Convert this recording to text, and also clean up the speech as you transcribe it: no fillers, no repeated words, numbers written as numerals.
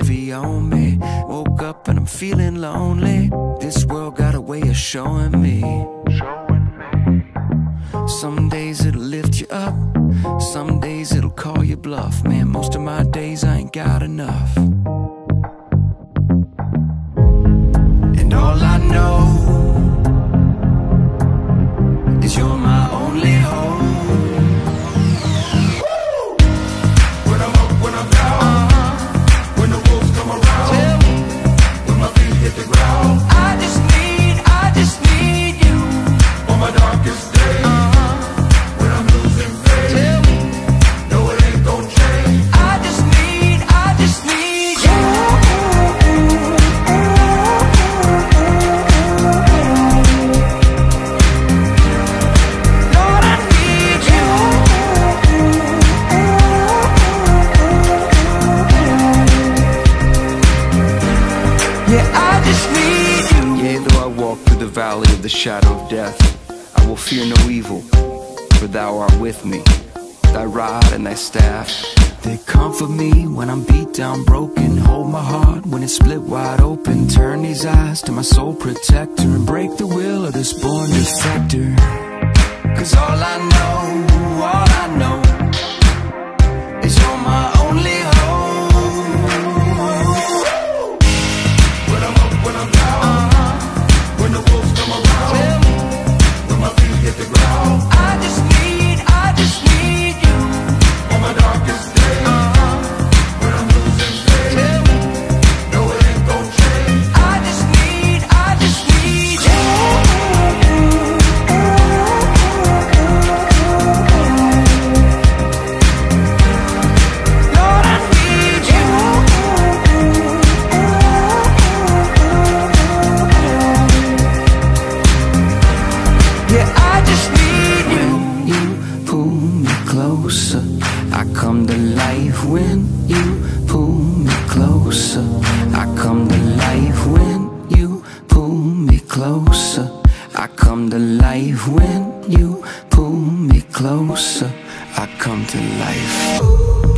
envy on me. Woke up and I'm feeling lonely. This world got a way of showing me. Some days it'll lift you up, some days it'll call you bluff. Man, most of my days I ain't got enough. And all I know is you're my only hope. When I'm up, when I'm down, when the wolves come around, when my feet hit the ground, I just need you on my darkest day. When I'm losing faith, no, it ain't gon' change. I just need you. Lord, I need you. Yeah, I just need you. Yea, though I walk through the valley of the shadow of death, I will fear no evil, for thou art with me. Thy rod and thy staff, they comfort me when I'm beat down, broken. Hold my heart when it's split wide open. Turn these eyes to my soul protector and break the will of this born defector. Cause all I know is you're my only hope. When I'm up, when I'm down, when the wolves come around, when my feet hit the ground, I just need you on my darkest day. When I'm losing faith, no, it ain't gon' change. I just need you. Lord, I need you. Yeah, I just need you. When you pull me closer, I come to life. When you pull me closer, I come to life. When you pull me closer, I come to life. When you pull me closer, I come to life.